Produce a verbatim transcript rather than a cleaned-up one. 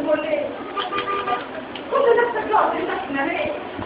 बोले खुद तक तो जॉब नहीं सकना है